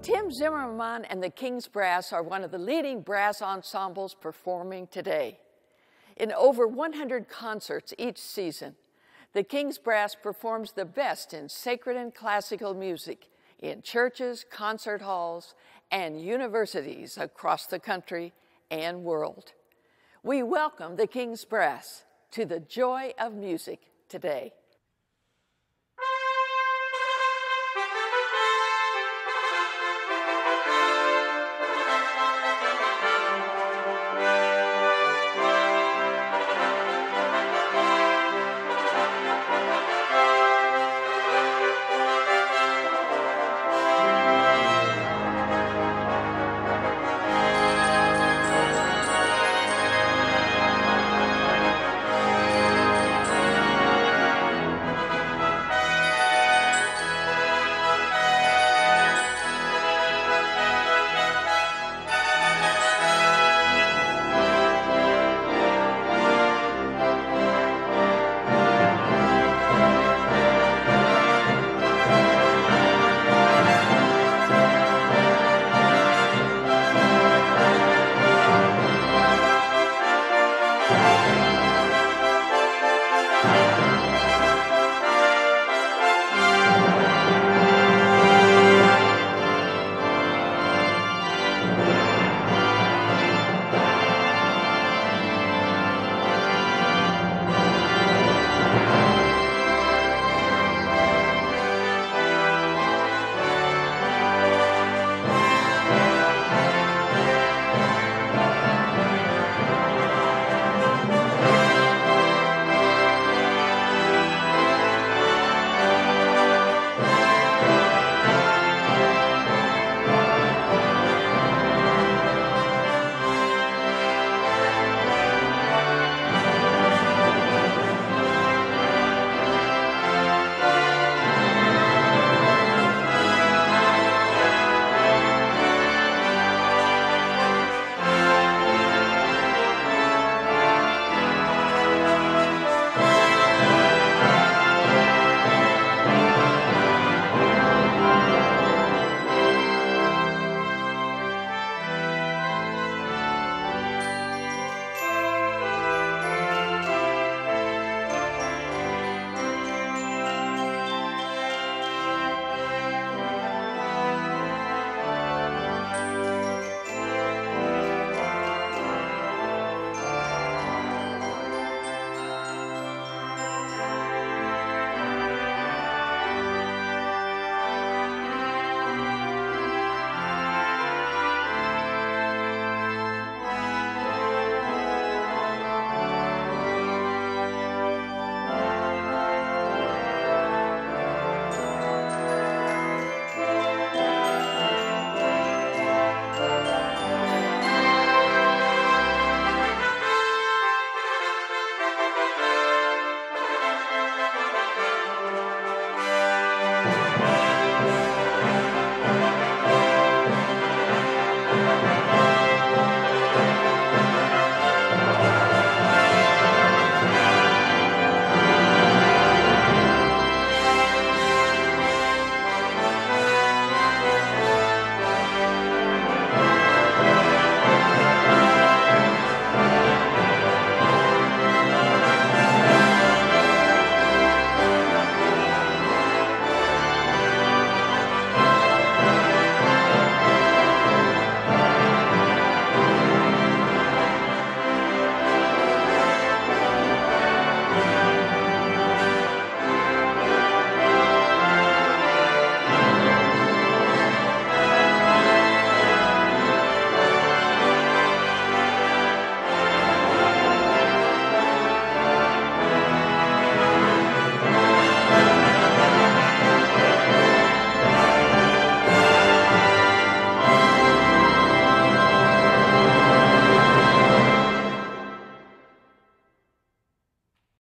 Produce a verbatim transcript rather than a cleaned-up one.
Tim Zimmerman and the King's Brass are one of the leading brass ensembles performing today. In over one hundred concerts each season, the King's Brass performs the best in sacred and classical music in churches, concert halls, and universities across the country and world. We welcome the King's Brass to the joy of music today.